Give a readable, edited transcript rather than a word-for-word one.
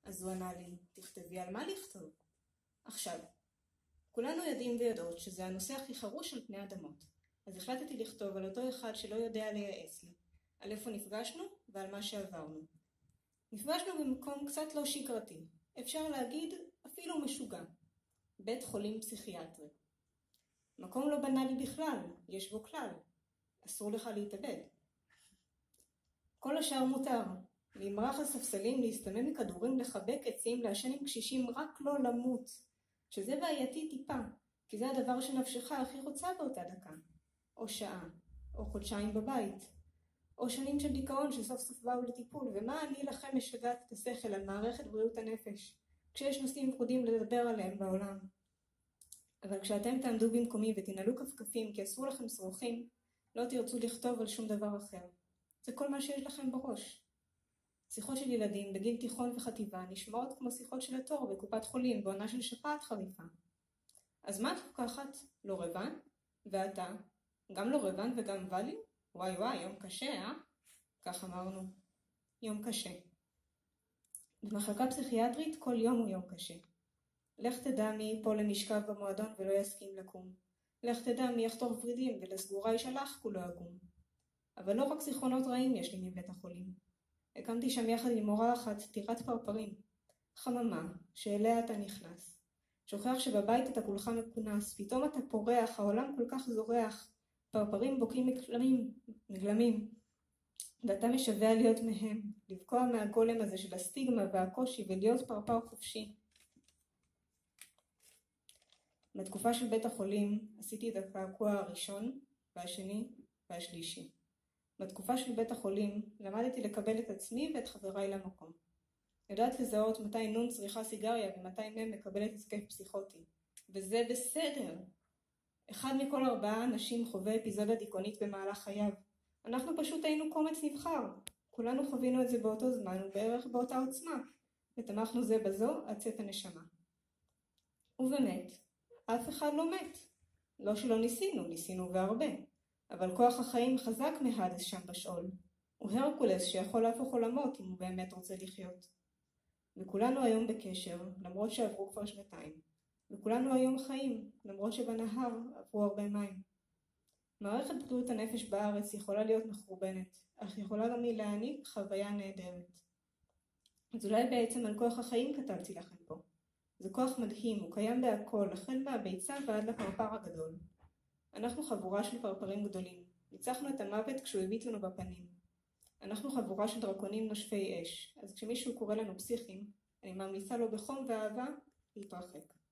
אז הוא ענה לי, תכתבי על מה לכתוב. עכשיו, כולנו יודעים ויודעות שזה הנושא הכי חרוש על פני אדמות. אז החלטתי לכתוב על אותו אחד שלא יודע לייעץ לי, על איפה נפגשנו ועל מה שעברנו. נפגשנו במקום קצת לא שגרתי, אפשר להגיד אפילו משוגע, בית חולים פסיכיאטרי. מקום לא בנאלי בכלל, יש בו כלל, אסור לך להתאבד. כל השאר מותר, להמרח על ספסלים, להסתמם מכדורים, לחבק עצים, לעשן עם קשישים, רק לא למות, שזה בעייתי טיפה, כי זה הדבר שנפשך הכי רוצה באותה דקה, או שעה, או חודשיים בבית, או שנים של דיכאון שסוף סוף באו לטיפול, ומה אני לכם משגעת את השכל על מערכת בריאות הנפש, כשיש נושאים ייחודיים לדבר עליהם בעולם. אבל כשאתם תעמדו במקומי ותנעלו כפכפים כי אסור לכם שרוכים, לא תרצו לכתוב על שום דבר אחר. זה כל מה שיש לכם בראש. שיחות של ילדים בגיל תיכון וחטיבה נשמעות כמו שיחות של התור בקופת חולים בעונה של שפעת חריפה. אז מה את לוקחת? לא רבן? ואתה? גם לא רבן וגם ולי? וואי וואי, יום קשה, אה? כך אמרנו. יום קשה. במחלקה פסיכיאטרית כל יום הוא יום קשה. לך תדע מי ייפול למשכב במועדון ולא יסכים לקום. לך תדע מי יחתור ורידים ולסגורה ישלח כולו עגום. אבל לא רק זיכרונות רעים יש לי מבית החולים. הקמתי שם יחד עם מורה אחת טירת פרפרים. חממה, שאליה אתה נכנס. שוכח שבבית אתה כולך מכונס, פתאום אתה פורח, העולם כל כך זורח. פרפרים בוקעים מגלמים. ואתה משווה להיות מהם, לבקוע מהגולם הזה של הסטיגמה והקושי ולהיות פרפר חופשי. בתקופה של בית החולים עשיתי את הקעקוע הראשון והשני והשלישי. בתקופה של בית החולים למדתי לקבל את עצמי ואת חבריי למקום. יודעת לזהות מתי נון צריכה סיגריה ומתי מם מקבלת התקף פסיכוטי. וזה בסדר. 1 מכל 4 אנשים חווה אפיזודה דיכאונית במהלך חייו. אנחנו פשוט היינו קומץ נבחר. כולנו חווינו את זה באותו זמן ובערך באותה עוצמה. ותמכנו זה בזו עד צאת הנשמה. ובאמת, אף אחד לא מת. לא שלא ניסינו והרבה. אבל כוח החיים חזק מהדס שם בשאול. הוא הרקולס שיכול להפוך עולמות אם הוא באמת רוצה לחיות. וכולנו היום בקשר, למרות שעברו כבר 2 וכולנו היום חיים, למרות שבנהר עברו הרבה מים. מערכת בריאות הנפש בארץ יכולה להיות מחורבנת, אך יכולה גם היא להעניק חוויה נהדרת. אז אולי בעצם על כוח החיים כתבתי לכם פה. זה כוח מדהים, הוא קיים בהכל, החל מהביצה ועד לפרפר הגדול. אנחנו חבורה של פרפרים גדולים. ניצחנו את המוות כשהוא הביט לנו בפנים. אנחנו חבורה של דרקונים נושפי אש. אז כשמישהו קורא לנו פסיכים, אני ממליצה לו בחום ואהבה להתרחק.